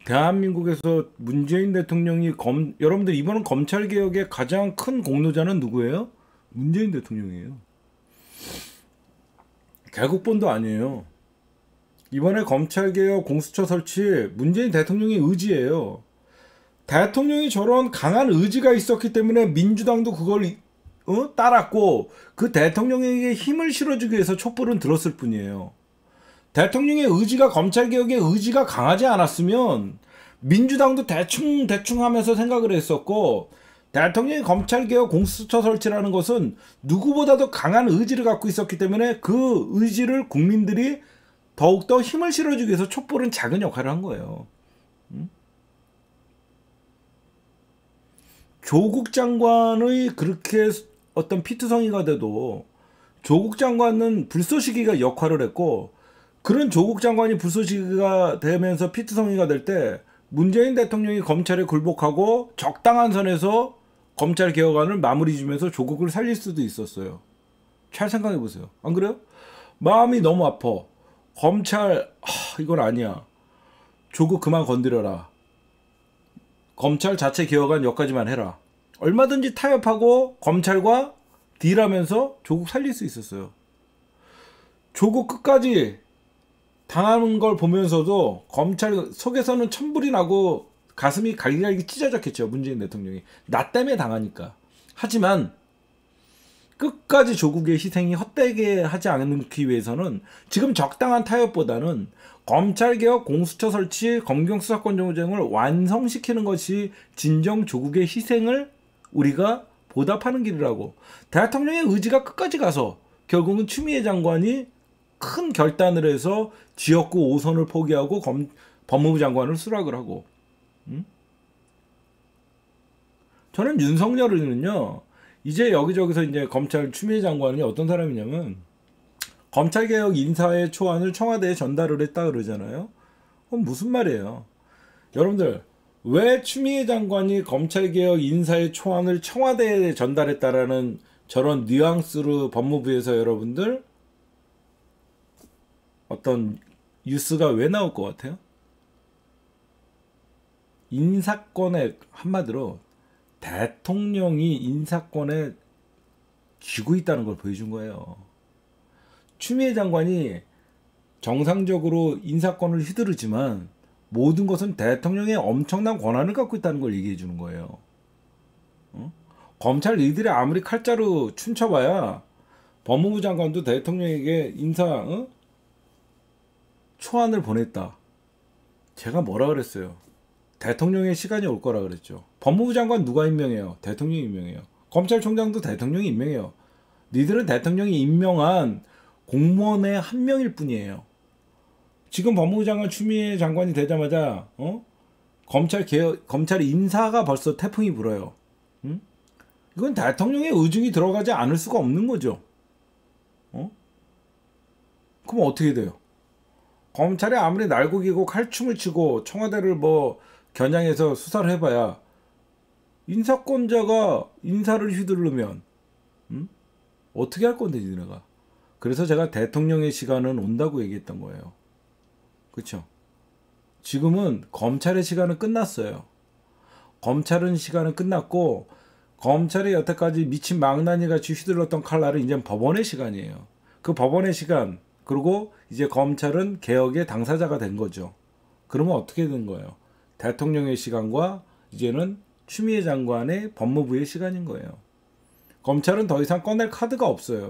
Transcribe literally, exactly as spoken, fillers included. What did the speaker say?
대한민국에서 문재인 대통령이 검, 여러분들 이번은 검찰개혁의 가장 큰 공로자는 누구예요? 문재인 대통령이에요. 개국본도 아니에요. 이번에 검찰개혁 공수처 설치 문재인 대통령의 의지예요. 대통령이 저런 강한 의지가 있었기 때문에 민주당도 그걸 어? 따랐고 그 대통령에게 힘을 실어주기 위해서 촛불은 들었을 뿐이에요. 대통령의 의지가 검찰개혁의 의지가 강하지 않았으면 민주당도 대충 대충 하면서 생각을 했었고 대통령이 검찰개혁 공수처 설치라는 것은 누구보다도 강한 의지를 갖고 있었기 때문에 그 의지를 국민들이 더욱더 힘을 실어주기 위해서 촛불은 작은 역할을 한 거예요. 음? 조국 장관의 그렇게 어떤 피투성이가 돼도 조국 장관은 불쏘시개가 역할을 했고 그런 조국 장관이 불쏘시개가 되면서 피투성이가 될 때 문재인 대통령이 검찰에 굴복하고 적당한 선에서 검찰 개혁안을 마무리 지면서 조국을 살릴 수도 있었어요. 잘 생각해 보세요. 안 그래요? 마음이 너무 아파. 검찰 하, 이건 아니야. 조국 그만 건드려라. 검찰 자체 개혁안 여기까지만 해라. 얼마든지 타협하고 검찰과 딜하면서 조국 살릴 수 있었어요. 조국 끝까지 당하는 걸 보면서도 검찰 속에서는 천불이 나고 가슴이 갈기갈기 찢어졌겠죠. 문재인 대통령이. 나 때문에 당하니까. 하지만 끝까지 조국의 희생이 헛되게 하지 않기 위해서는 지금 적당한 타협보다는 검찰개혁 공수처 설치 검경수사권 정쟁을 완성시키는 것이 진정 조국의 희생을 우리가 보답하는 길이라고. 대통령의 의지가 끝까지 가서 결국은 추미애 장관이 큰 결단을 해서 지역구 오 선을 포기하고 검, 법무부 장관을 수락을 하고. 음? 저는 윤석열은요 이제 여기저기서 이제 검찰 추미애 장관이 어떤 사람이냐면 검찰개혁 인사의 초안을 청와대에 전달을 했다 그러잖아요. 그럼 무슨 말이에요? 여러분들 왜 추미애 장관이 검찰개혁 인사의 초안을 청와대에 전달했다라는 저런 뉘앙스로 법무부에서 여러분들 어떤 뉴스가 왜 나올 것 같아요? 인사권에 한마디로 대통령이 인사권에 쥐고 있다는 걸 보여준 거예요. 추미애 장관이 정상적으로 인사권을 휘두르지만 모든 것은 대통령의 엄청난 권한을 갖고 있다는 걸 얘기해 주는 거예요. 어? 검찰 일들이 아무리 칼자루 춤춰봐야 법무부 장관도 대통령에게 인사 어? 초안을 보냈다. 제가 뭐라 그랬어요? 대통령의 시간이 올 거라 그랬죠. 법무부 장관 누가 임명해요? 대통령이 임명해요. 검찰총장도 대통령이 임명해요. 니들은 대통령이 임명한 공무원의 한 명일 뿐이에요. 지금 법무부 장관 추미애 장관이 되자마자 어? 검찰 개혁, 검찰 인사가 벌써 태풍이 불어요. 응? 이건 대통령의 의중이 들어가지 않을 수가 없는 거죠. 어? 그럼 어떻게 돼요? 검찰이 아무리 날고기고 칼춤을 치고 청와대를 뭐 겨냥해서 수사를 해봐야 인사권자가 인사를 휘두르면 음? 어떻게 할 건데 니네가. 그래서 제가 대통령의 시간은 온다고 얘기했던 거예요. 그렇죠? 지금은 검찰의 시간은 끝났어요. 검찰은 시간은 끝났고 검찰이 여태까지 미친 망나니 같이 휘둘렀던 칼날은 이제 법원의 시간이에요. 그 법원의 시간 그리고 이제 검찰은 개혁의 당사자가 된 거죠. 그러면 어떻게 된 거예요? 대통령의 시간과 이제는 추미애 장관의 법무부의 시간인 거예요. 검찰은 더 이상 꺼낼 카드가 없어요.